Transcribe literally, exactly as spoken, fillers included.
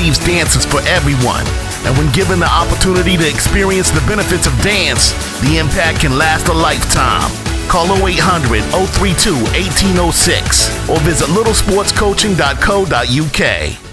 believes dance is for everyone. And when given the opportunity to experience the benefits of dance, the impact can last a lifetime. Call oh eight hundred, oh three two, one eight oh six or visit little sports coaching dot co dot U K.